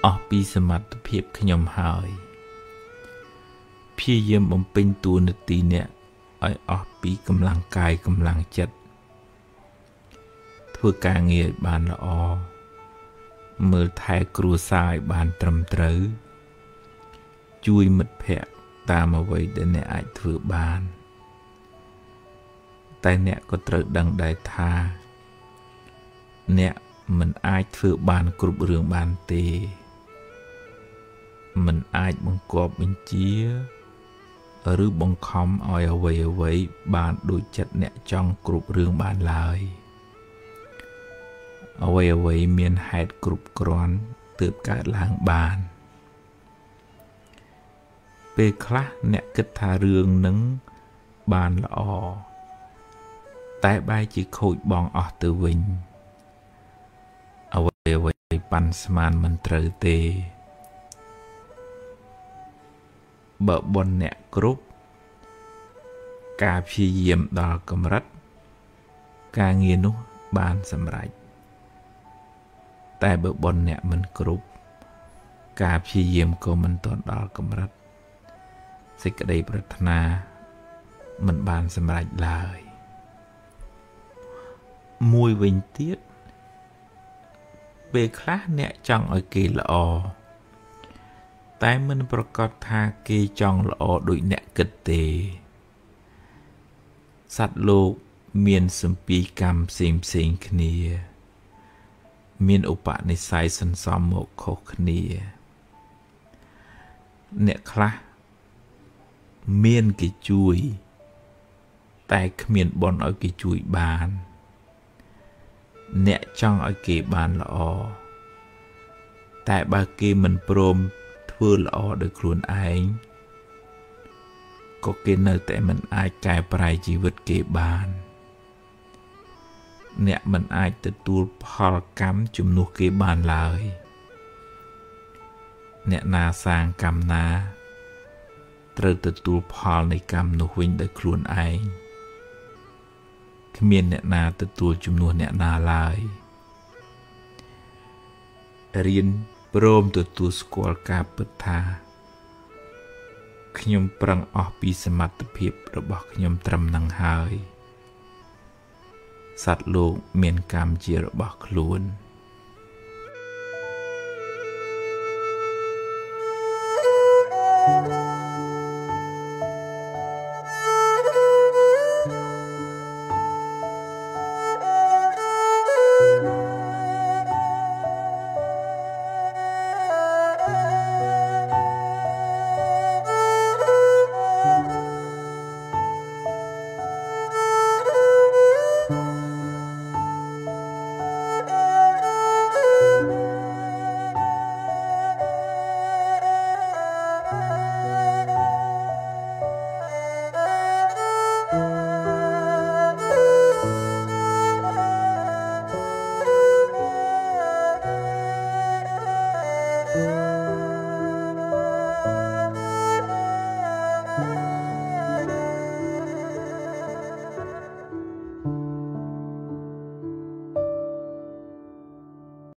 ออกปีสมัติเพียบขยมหายพี่เยี่ยมបំពេញតួនាទីเนี่ยឲ្យអស់ពីកម្លាំងកាយកម្លាំងចិត្តធ្វើការងារបានល្អមើលថែគ្រួសារឲ្យបានត្រឹមត្រូវជួយមិត្តភ័ក្តិតាមអ្វីដែលអ្នកអាចធ្វើបានតែអ្នកក៏ត្រូវដឹងដែរថាអ្នកមិនអាចធ្វើបានគ្រប់រឿងបានទេមិនអាចបង្គាប់បញ្ជាឬបង្ខំឲ្យអ្វីបានដូចចិត្តអ្នកចង់គ្រប់រឿងបានឡើយអ្វីមានហេតុគ្រប់គ្រាន់ទើបកើតឡើងបានពេលខ្លះអ្នកគិតថារឿងនឹងបានល្អតែបែរជាខូចបងអស់ទៅវិញអ្វីប៉ាន់ស្មានមិនត្រូវទេបើបនអ្នកគ្រប់ការព្យាយាមដល់កម្រិតការងារនោះបានសម្រេចតែបើបនអ្នកមិនគ្រប់ការព្យាយាមក៏មិនទាន់ដល់កម្រិតសេចក្តីប្រាថ្នាមិនបានសម្រេចឡើយមួយវិញទៀតពេលខ្លះអ្នកចង់ឲ្យគេល្អតែមិនប្រកាសថាគេចង់ល្អដូចអ្នកគិតទេសត្វលោកមានសម្ពាយកម្មផ្សេងគ្នាមានឧបនិស្ស័យសន្សំមកខុសគ្នាអ្នកខ្លះមានគេជួយតែគ្មានបុណ្យឲ្យគេជួយបានអ្នកចង់ឲ្យគេបានល្អតែបើគេមិនព្រមធ្វើល្អដោយខ្លួនឯងក៏គេនៅតែមិនអាចកែប្រែជីវិតគេបានអ្នកមិនអាចទទួលផលកម្មជំនួសគេបានឡើយអ្នកណាសាងកម្មណាត្រូវទទួលផលនៃកម្មនោះវិញដោយខ្លួនឯងគ្មានអ្នកណាទទួលជំនួសអ្នកណាឡើយរៀនព្រមទទួលស្គាល់ការពិតថាខ្ញុំប្រឹងអស់ពីសមត្ថភាពរបស់ខ្ញុំត្រឹមនឹងហើយសត្វលោកមានកម្មជារបស់ខ្លួន